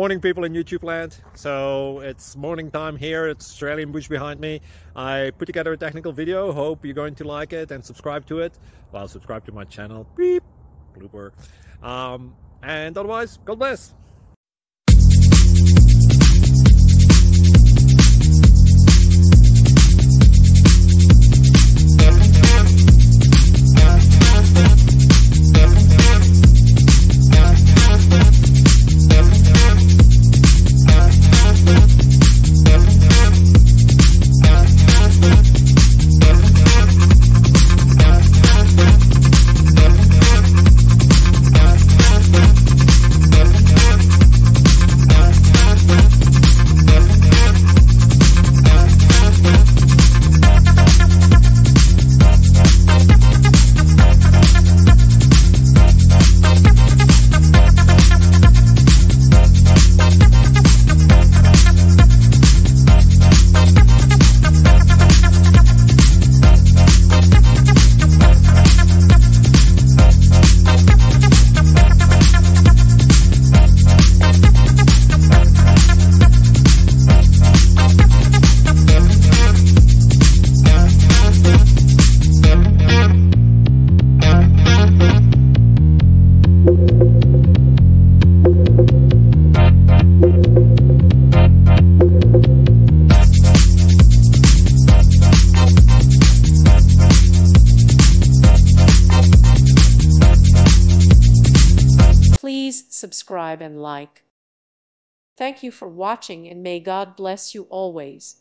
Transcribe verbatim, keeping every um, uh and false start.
Morning, people in YouTube land. So it's morning time here. It's Australian bush behind me. I put together a technical video. Hope you're going to like it and subscribe to it. Well, subscribe to my channel. Beep. Blooper. Um, and otherwise, God bless. Please subscribe and like. Thank you for watching, and may God bless you always.